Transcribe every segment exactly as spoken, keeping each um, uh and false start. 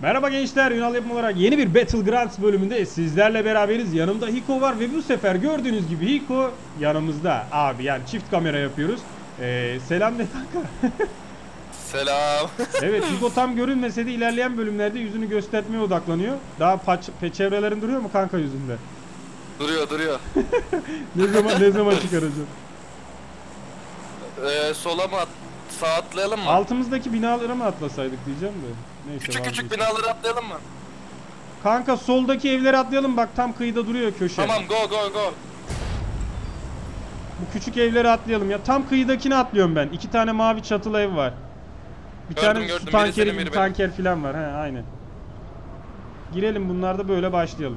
Merhaba gençler, Ünal yapım olarak yeni bir Battlegrounds bölümünde sizlerle beraberiz. Yanımda Hiko var ve bu sefer gördüğünüz gibi Hiko yanımızda. Abi yani çift kamera yapıyoruz. Ee, selam de kanka. Selam. Evet, Hiko tam görünmese de ilerleyen bölümlerde yüzünü göstermeye odaklanıyor. Daha paç, çevrelerin duruyor mu kanka yüzünde? Duruyor duruyor. Ne zaman ne zaman çıkaracağım? Ee, sola mı at sağa atlayalım mı? Altımızdaki binalara mı atlasaydık diyeceğim de. Neyse, Küçük küçük vazgeçtim. binaları atlayalım mı? Kanka soldaki evlere atlayalım, bak tam kıyıda duruyor köşe. Tamam, go go go. Bu küçük evlere atlayalım ya. Tam kıyıdakine atlıyorum ben. İki tane mavi çatılı ev var. Bir Gördüm, tane gördüm. su Biri tankeri senin, gibi biri tanker falan var. He, aynen. Girelim, bunlarda böyle başlayalım.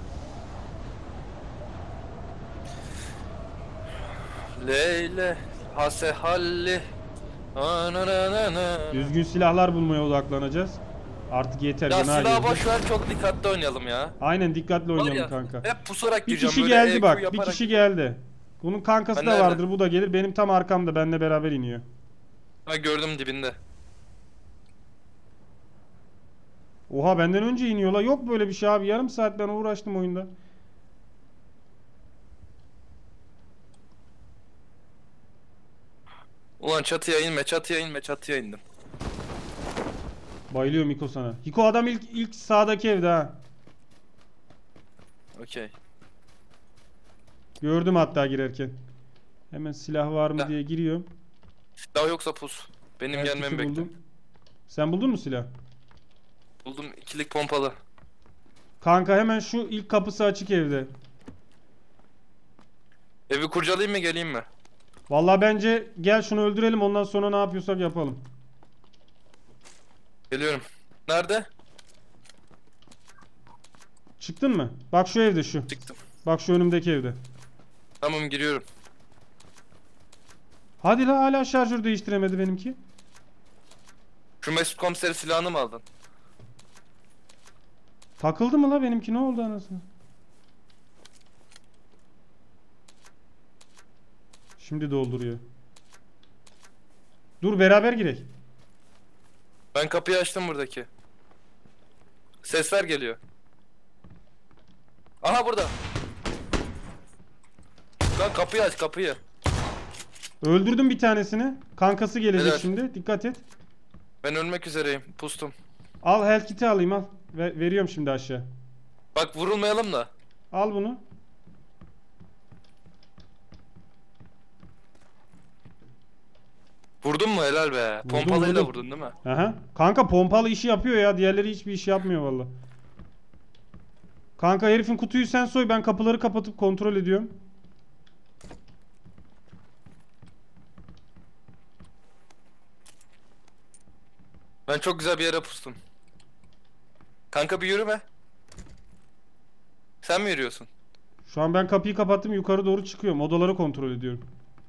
Leyle hase halli. Ananana. Düzgün silahlar bulmaya odaklanacağız. Artık yeter. Ya gına silahı girdi. boş ver, çok dikkatli oynayalım ya. Aynen, dikkatli Var oynayalım ya, kanka. hep pusarak Bir gireceğim kişi böyle, geldi E Q bak. Bir yaparak. kişi geldi. Bunun kankası Ben da nerede? vardır. Bu da gelir. Benim tam arkamda. Benle beraber iniyor. Ha, gördüm dibinde. Oha, benden önce iniyorlar. Yok böyle bir şey abi. Yarım saat ben uğraştım oyunda. Ulan çatıya inme, çatıya inme, çatıya indim. Bayılıyorum Hiko sana. Hiko adam ilk ilk sağdaki evde ha. Okey. Gördüm hatta girerken. Hemen silah var mı Ya. diye giriyorum. Silah yoksa pus. Benim Herkesi gelmemi bekle. buldum. Sen buldun mu silah? Buldum, ikilik pompalı. Kanka hemen şu ilk kapısı açık evde. Evi kurcalayayım mı, geleyim mi? Vallahi bence gel şunu öldürelim, ondan sonra ne yapıyorsak yapalım. Geliyorum. Nerede? Çıktın mı? Bak şu evde şu. Çıktım. Bak şu önümdeki evde. Tamam, giriyorum. Hadi la, hala şarjör değiştiremedi benimki. Şu Mesut komiseri silahını mı aldın? Takıldı mı la benimki, ne oldu anasını? Şimdi dolduruyor. Dur beraber girek. Ben kapıyı açtım buradaki. Sesler geliyor. Aha, burada. Lan kapıyı aç, kapıyı. Öldürdüm bir tanesini. Kankası gelecek Helal. şimdi. Dikkat et. Ben ölmek üzereyim. Pustum. Al, health kit'i alayım, al. Ve veriyorum şimdi aşağı. Bak, vurulmayalım da. Al bunu. Vurdun mu? Helal be. Vurdum, Pompalıyla vurdum. vurdun değil mi? Aha. Kanka pompalı işi yapıyor ya. Diğerleri hiçbir iş yapmıyor valla. Kanka herifin kutuyu sen soy. Ben kapıları kapatıp kontrol ediyorum. Ben çok güzel bir yere pustum. Kanka bir yürüme. Sen mi yürüyorsun? Şu an ben kapıyı kapattım. Yukarı doğru çıkıyorum. Odaları kontrol ediyorum.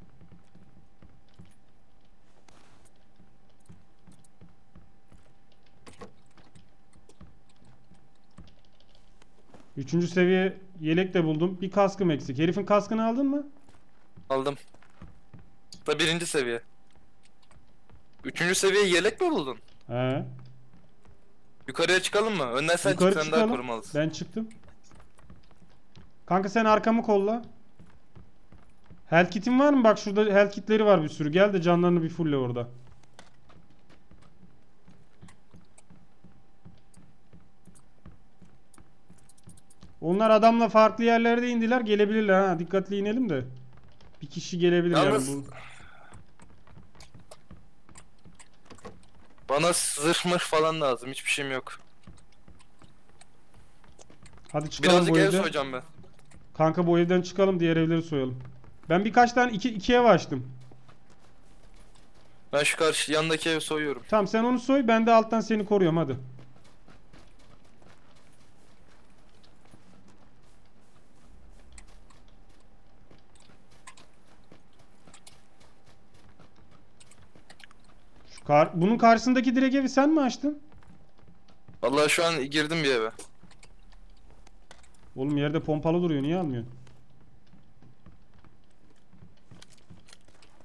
Üçüncü seviye yelek de buldum. Bir kaskım eksik. Herifin kaskını aldın mı? Aldım. Da birinci seviye. Üçüncü seviye yelek mi buldun? He. Yukarıya çıkalım mı? Önden sen Yukarı çık, sen daha çıkalım. korumalısın. Ben çıktım. Kanka sen arkamı kolla. Health kit'in var mı? Bak şurada health kitleri var bir sürü. Gel de canlarını bir fulle orada. Onlar adamla farklı yerlerde indiler. Gelebilirler ha. Dikkatli inelim de. Bir kişi gelebilir Yalnız- yani bu. Bana zırh mırh falan lazım. Hiçbir şeyim yok. Hadi çıkalım Birazcık bu ev evden. soyacağım ben. Kanka bu evden çıkalım, diğer evleri soyalım. Ben birkaç tane iki, iki ev açtım. Ben şu karşı yandaki evi soyuyorum. Tamam, sen onu soy, ben de alttan seni koruyorum, hadi. Şu kar bunun karşısındaki direk evi sen mi açtın? Vallahi şu an girdim bir eve. Oğlum yerde pompalı duruyor, niye almıyorsun?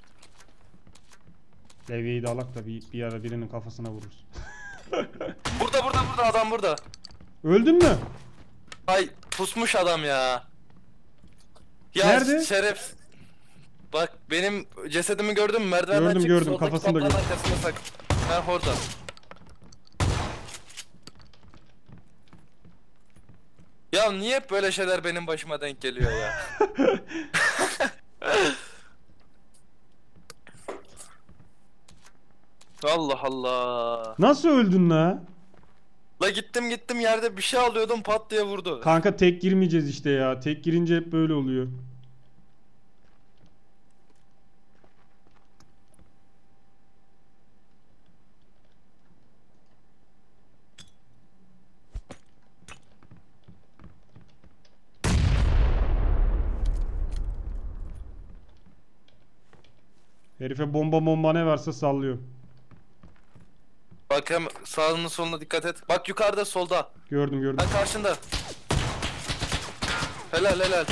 Levyeyi de alak da bir, bir ara birinin kafasına vururuz. Burada Burada burada burada adam burada. Öldün mü? Ay pusmuş adam ya. Ya Nerede? şeref. Bak benim cesedimi gördün mü? Merdivenden Gördüm, çık, gördüm. soldaki Kafasını da kaplanın gördüm. arkasında sak. Ha orada. Ya niye hep böyle şeyler benim başıma denk geliyor ya? Allah Allah. Nasıl öldün la? La gittim gittim yerde bir şey alıyordum pat diye vurdu. Kanka tek girmeyeceğiz işte ya. Tek girince hep böyle oluyor. Herife bomba bomba ne varsa sallıyor. Bak hem sağına soluna dikkat et. Bak yukarıda solda. Gördüm gördüm. Ha karşında. Helal helal.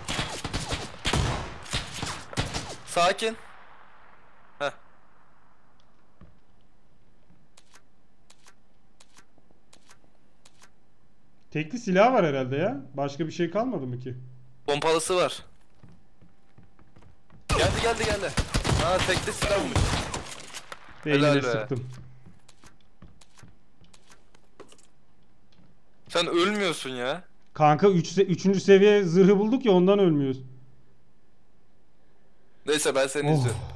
Sakin. Heh. Tekli silah var herhalde ya. Başka bir şey kalmadı mı ki? Pompalısı var. Geldi geldi geldi. Ha tekli silahmış. Beynine Helal be. sıktım. Sen ölmüyorsun ya. Kanka üç, üçüncü seviye zırhı bulduk ya ondan ölmüyoruz. Neyse ben seni Oh. izliyorum.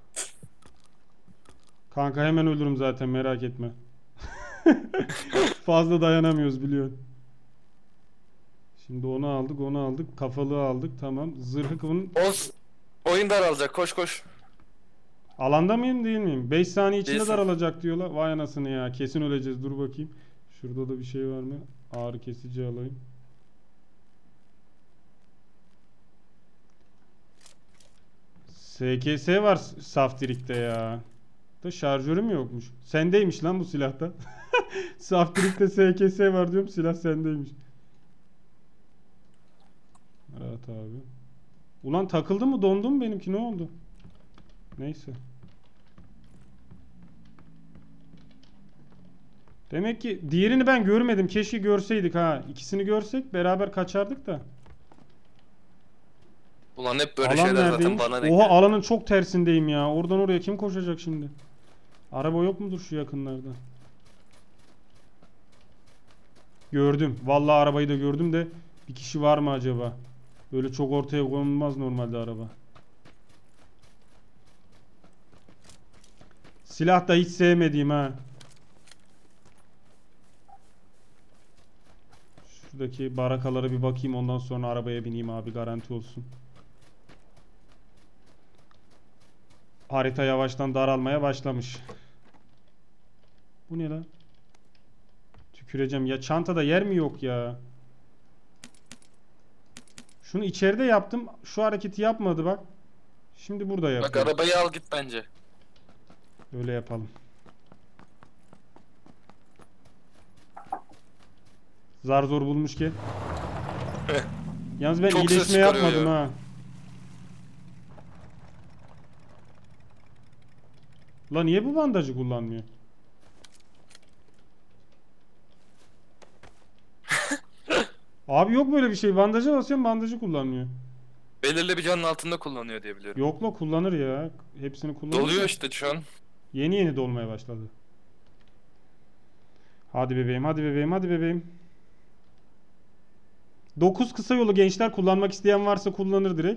Kanka hemen ölürüm zaten merak etme. Fazla dayanamıyoruz biliyorsun. Şimdi onu aldık onu aldık. Kafalığı aldık tamam. Zırhı kıvının... Oz oyun daralacak koş koş. Alanda mıyım değil miyim? beş saniye içinde Değilsin. daralacak diyorlar. Vay anasını ya. Kesin öleceğiz. Dur bakayım. Şurada da bir şey var mı? Ağrı kesici alayım. S K S var Saftirik'te ya. Da şarjörüm yokmuş. Sendeymiş lan bu silahta. Saftirik'te S K S var diyorum. Silah sendeymiş. Rahat abi. Ulan takıldı mı dondu mu benimki ne oldu? Neyse. Demek ki diğerini ben görmedim. Keşke görseydik ha. İkisini görsek beraber kaçardık da. Ulan hep böyle Alan şeyler zaten neredeymiş? bana denk Oha geliyor. alanın çok tersindeyim ya. Oradan oraya kim koşacak şimdi? Araba yok mudur şu yakınlarda? Gördüm. Vallahi arabayı da gördüm de bir kişi var mı acaba? Böyle çok ortaya konulmaz normalde araba. Silah da hiç sevmediğim ha. Şuradaki barakalara bir bakayım ondan sonra arabaya bineyim abi garanti olsun. Harita yavaştan daralmaya başlamış. Bu ne lan? Tüküreceğim ya çantada yer mi yok ya? Şunu içeride yaptım. Şu hareketi yapmadı bak. Şimdi burada Bak yapıyor. arabayı al git bence. Öyle yapalım. Zar zor bulmuş ki. Yalnız ben Çok ses iyileşme çıkarıyor yapmadım ya. ha. La niye bu bandajı kullanmıyor? Abi yok böyle bir şey. Bandaja basıyorum bandajı kullanmıyor. Belirli bir canın altında kullanıyor diye biliyorum. Yok la kullanır ya. Hepsini kullanır. Doluyor işte şu an. Yeni yeni dolmaya başladı. Hadi bebeğim, hadi bebeğim, hadi bebeğim. dokuz kısa yolu gençler kullanmak isteyen varsa kullanır direkt.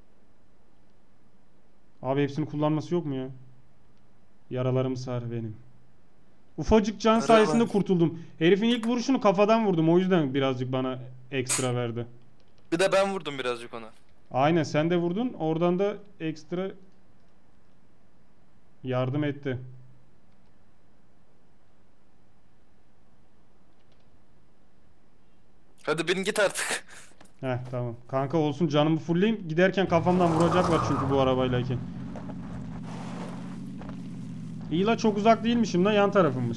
Abi hepsini kullanması yok mu ya? Yaralarım sar benim. Ufacık can Yaralar. sayesinde kurtuldum. Herifin ilk vuruşunu kafadan vurdum. O yüzden birazcık bana ekstra verdi. Bir de ben vurdum birazcık ona. Aynen sen de vurdun. Oradan da ekstra yardım etti. Hadi bin git artık. Heh tamam. Kanka olsun canımı fullleyeyim. Giderken kafamdan vuracaklar çünkü bu arabaylayken. İyi la çok uzak değilmişim la yan tarafımmış.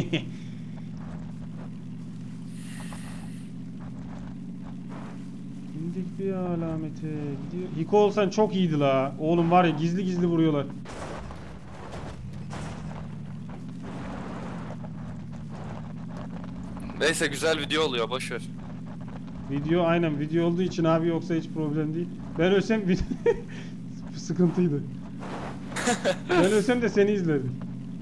İndik bir alamete gidiyor. Hiko olsan çok iyiydi la. Oğlum var ya gizli gizli vuruyorlar. Neyse güzel video oluyor, boş ver. Video aynen video olduğu için abi, yoksa hiç problem değil. Ben ölsem vid- sıkıntıydı. Ben ölsem de seni izlerdim.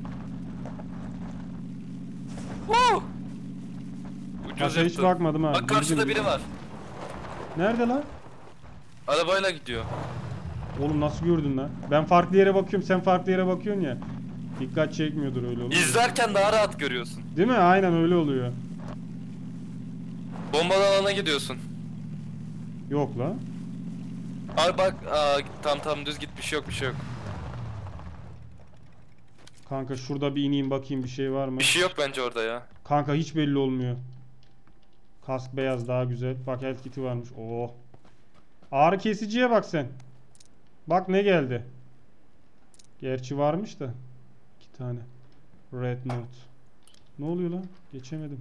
Woo! Ucuz Başka hiç yaptın. bakmadım abi. Bak karşıda Bildim. biri var. Nerede lan? Arabayla gidiyor. Oğlum nasıl gördün lan? Ben farklı yere bakıyorum, sen farklı yere bakıyorsun ya. Dikkat çekmiyordur öyle olur. İzlerken daha rahat görüyorsun. Değil mi? Aynen öyle oluyor. Bombalı alana gidiyorsun. Yok lan. Abi bak, aa, tam tam düz git, bir şey yok, bir şey yok. Kanka şurada bir ineyim bakayım, bir şey var mı? Bir şey yok bence orada ya. Kanka hiç belli olmuyor. Kask beyaz daha güzel. Bak health kit'i varmış. Oh. Ağrı kesiciye bak sen. Bak ne geldi. Gerçi varmış da. İki tane. Red note. Ne oluyor lan? Geçemedim.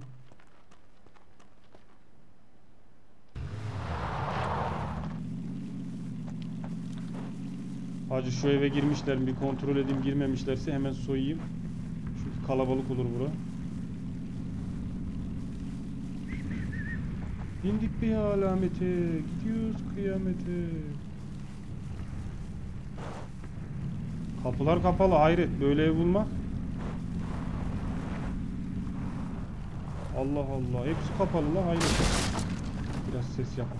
Hacı şu eve girmişler mi? Bir kontrol edeyim, girmemişlerse hemen soyayım. Çünkü kalabalık olur bura. İndik bir alamete, gidiyoruz kıyamete. Kapılar kapalı, hayret böyle ev bulmak. Allah Allah, hepsi kapalı la, hayret. Biraz ses yap.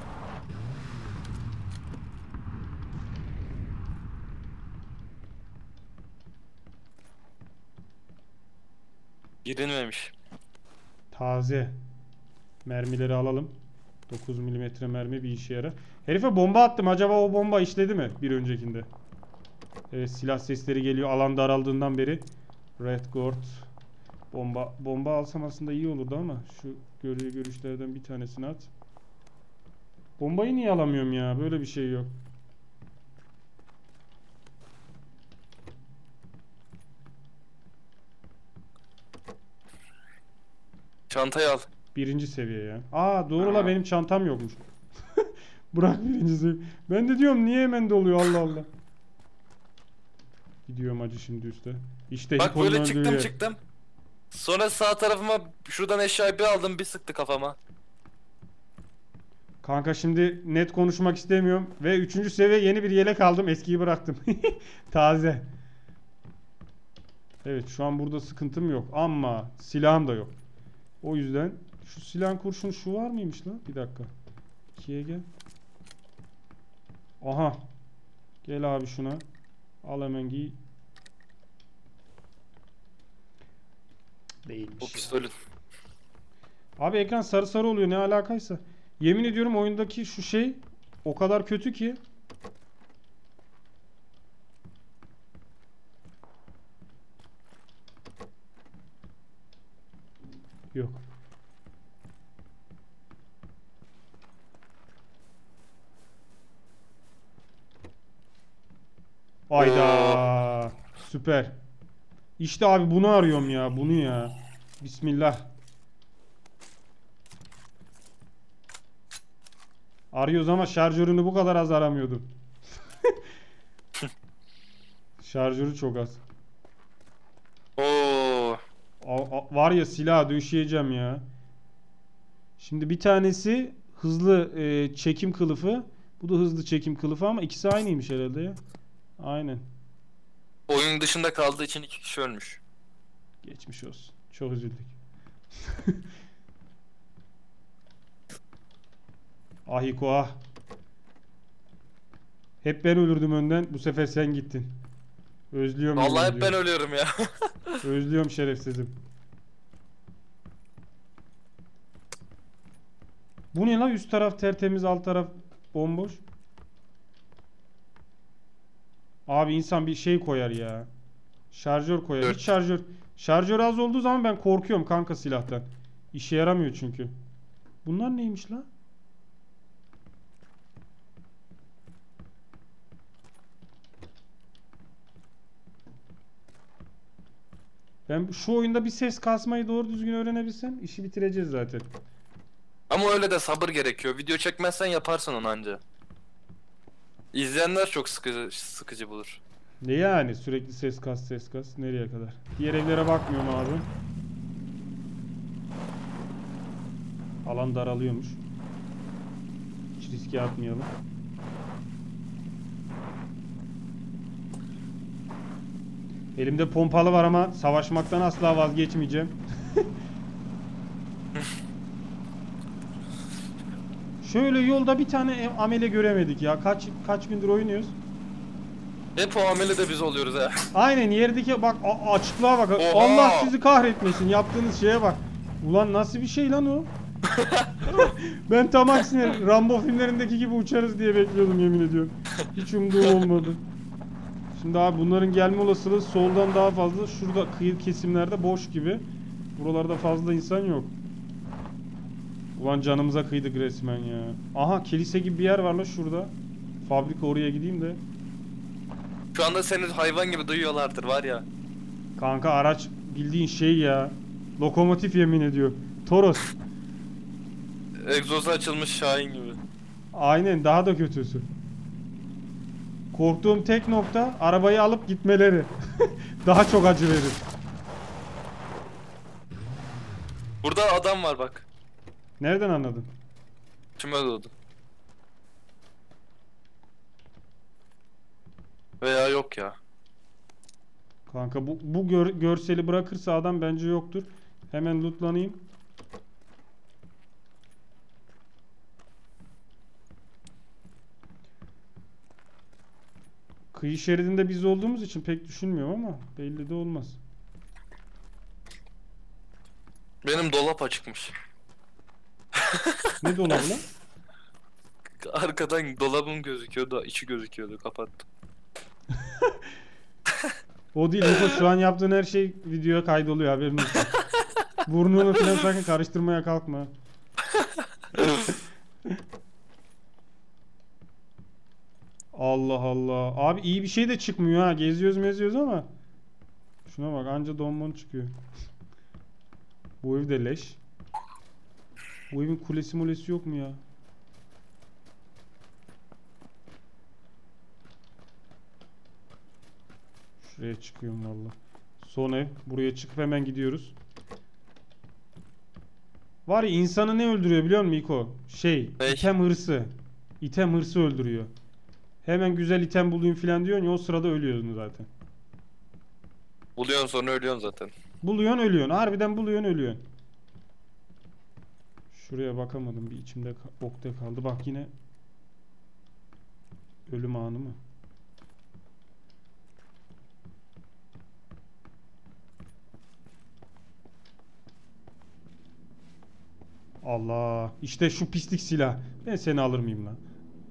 Girilmemiş. Taze. Mermileri alalım. dokuz milimetre mermi bir işe yarar. Herife bomba attım. Acaba o bomba işledi mi bir öncekinde? Evet, silah sesleri geliyor alan daraldığından beri. Red Gord. Bomba bomba alsam aslında iyi olurdu ama şu görüyor görüşlerden bir tanesini at. Bombayı niye alamıyorum ya? Böyle bir şey yok. Çantayı al. Birinci seviye ya. Aa doğru la, benim çantam yokmuş. Bırak birinci seviye. Ben de diyorum niye hemen doluyor, Allah Allah. Gidiyorum acı şimdi üste. İşte Bak Hiko'nun böyle öldüğü çıktım yer. çıktım. Sonra sağ tarafıma şuradan eşyayı bir aldım, bir sıktı kafama. Kanka şimdi net konuşmak istemiyorum. Ve üçüncü seviye yeni bir yelek aldım. Eskiyi bıraktım. Taze. Evet şu an burada sıkıntım yok. Ama silahım da yok. O yüzden şu silahın kurşunu şu var mıymış lan? Bir dakika. ikiye gel. Aha. Gel abi şuna. Al hemen giy. Değilmiş O ya. pistolün. Abi ekran sarı sarı oluyor, ne alakaysa. Yemin ediyorum oyundaki şu şey o kadar kötü ki. Yok. Ayda. Süper. İşte abi bunu arıyorum ya, bunu ya. Bismillah. Arıyoruz ama şarjörünü bu kadar az aramıyordum. Şarjörü çok az. Oo. A- a- var ya, silah döşeyeceğim ya. Şimdi bir tanesi hızlı e, çekim kılıfı. Bu da hızlı çekim kılıfı ama ikisi aynıymış herhalde ya. Aynen. Oyun dışında kaldığı için iki kişi ölmüş. Geçmiş olsun. Çok üzüldük. Ahiko ah. Hep ben ölürdüm önden. Bu sefer sen gittin. Özlüyorum. Vallahi hep ben özlüyorum. ölüyorum ya. Özlüyorum şerefsizim. Bu ne la? Üst taraf tertemiz, alt taraf bomboş. Abi insan bir şey koyar ya. Şarjör koyar. Dört. Hiç şarjör. Şarjör az olduğu zaman ben korkuyorum kanka silahtan. İşe yaramıyor çünkü. Bunlar neymiş la? Ben şu oyunda bir ses kasmayı doğru düzgün öğrenebilsem işi bitireceğiz zaten. Ama öyle de sabır gerekiyor. Video çekmezsen yaparsın onu anca. İzleyenler çok sıkıcı, sıkıcı bulur. Ne yani sürekli ses kas ses kas nereye kadar? Diğer evlere bakmıyorum abi. Alan daralıyormuş. Hiç riske atmayalım. Elimde pompalı var ama savaşmaktan asla vazgeçmeyeceğim. Şöyle yolda bir tane amele göremedik ya. Kaç kaç gündür oynuyoruz. Hep o amele de biz oluyoruz ha. Aynen yerdeki bak açıklığa bak. Oha! Allah sizi kahretmesin. Yaptığınız şeye bak. Ulan nasıl bir şey lan o? Ben tam aksine Rambo filmlerindeki gibi uçarız diye bekliyordum yemin ediyorum. Hiç umduğum olmadı. Şimdi abi bunların gelme olasılığı soldan daha fazla. Şurada kıyı kesimlerde boş gibi. Buralarda fazla insan yok. Ulan canımıza kıydık resmen ya. Aha kilise gibi bir yer var la şurada. Fabrika oraya gideyim de. Şu anda seni hayvan gibi duyuyorlardır var ya. Kanka araç bildiğin şey ya. Lokomotif yemin ediyor. Toros. Egzozu açılmış Şahin gibi. Aynen daha da kötüsü. Korktuğum tek nokta arabayı alıp gitmeleri. Daha çok acı verir. Burada adam var bak. Nereden anladın? İçime doğdu. Veya yok ya. Kanka bu, bu gör, görseli bırakırsa adam bence yoktur. Hemen lootlanayım. Kıyı şeridinde biz olduğumuz için pek düşünmüyorum ama belli de olmaz. Benim dolap açıkmış. Ne dolabı lan? Arkadan dolabım gözüküyordu, içi gözüküyordu. Kapattım. O değil. Niko, şu an yaptığın her şey videoya kaydoluyor haberin olsun. Burnunu falan sakın karıştırmaya kalkma. Allah Allah. Abi iyi bir şey de çıkmıyor ha. Geziyoruz meziyoruz ama. Şuna bak anca donmon çıkıyor. Bu ev de leş. Bu evin kulesi mulesi yok mu ya? Şuraya çıkıyorum valla. Son ev. Buraya çıkıp hemen gidiyoruz. Var ya insanı ne öldürüyor biliyor musun Miko? Şey, Ne? item hırsı. İtem hırsı öldürüyor. Hemen güzel item bulayım filan diyorsun ya o sırada ölüyorsun zaten. Buluyorsun sonra ölüyorsun zaten. Buluyorsun ölüyorsun. Harbiden buluyorsun ölüyorsun. Şuraya bakamadım. Bir içimde ka- okta kaldı. Bak yine ölüm anı mı? Allah. İşte şu pislik silah. Ben seni alır mıyım lan?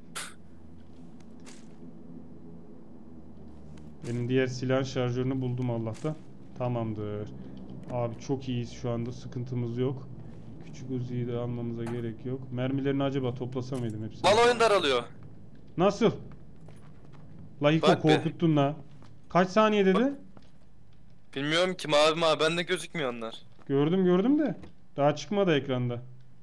Benim diğer silahın şarjörünü buldum Allah'tan. Tamamdır. Abi çok iyiyiz şu anda. Sıkıntımız yok. Küçük Uzi'yi de almamıza gerek yok. Mermilerini acaba toplasam mıydım hepsini? Lan oyun daralıyor. Nasıl? La Hiko Bak be. korkuttun la. Kaç saniye dedi? Bilmiyorum ki mavi mavi bende gözükmüyor onlar. Gördüm gördüm de. Daha çıkmadı ekranda.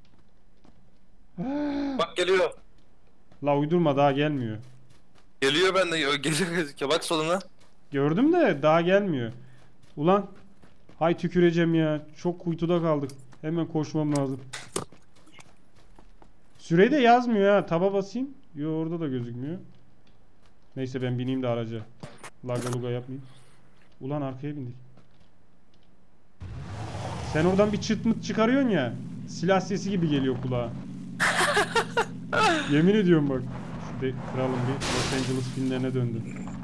Bak geliyor. La uydurma daha gelmiyor. Geliyor bende geliyor gözüküyor. Bak soluna. Gördüm de daha gelmiyor. Ulan. Hay tüküreceğim ya. Çok kuytuda kaldık. Hemen koşmam lazım. Süreyi de yazmıyor ha. Taba basayım. Yo orada da gözükmüyor. Neyse ben bineyim de araca. Laga luga yapmayayım. Ulan arkaya bindik. Sen oradan bir çıt mıt çıkarıyorsun ya. Silah sesi gibi geliyor kulağa. Yemin ediyorum bak. Şurada kralım bir Los Angeles filmlerine döndü.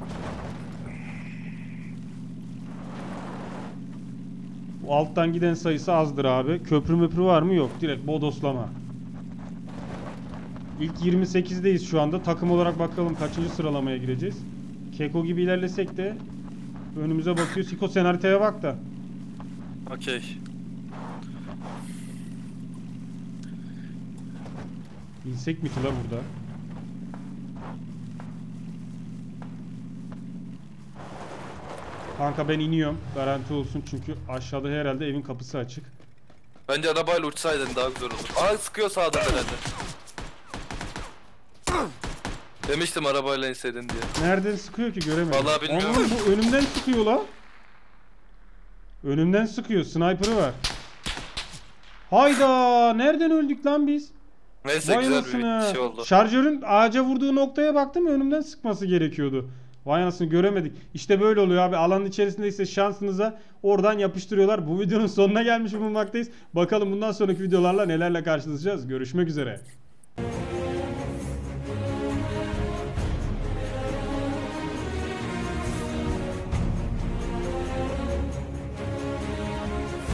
Bu alttan giden sayısı azdır abi. Köprü möprü var mı? Yok. Direkt bodoslama. İlk yirmi sekizdeyiz şu anda. Takım olarak bakalım kaçıncı sıralamaya gireceğiz. Keko gibi ilerlesek de önümüze bakıyoruz. Hiko sen haritaya bak da. Okey. İnsek mi ki la burada? Kanka ben iniyorum. Garanti olsun çünkü aşağıda herhalde evin kapısı açık. Bence arabayla uçsaydın daha güzel olur. Aa sıkıyor sağdan herhalde. Demiştim arabayla inseydin diye. Nereden sıkıyor ki göremedim. Vallahi bilmiyorum. Oğlum bu önümden sıkıyor la. Önümden sıkıyor. Sniper'ı var. Hayda, nereden öldük lan biz? Neyse Vay güzel anasını. bir şey oldu. Şarjörün ağaca vurduğu noktaya baktım, önümden sıkması gerekiyordu. Vay anasını, göremedik. İşte böyle oluyor abi. Alanın içerisindeyse şansınıza oradan yapıştırıyorlar. Bu videonun sonuna gelmiş bulunmaktayız. Bakalım bundan sonraki videolarla nelerle karşılaşacağız. Görüşmek üzere.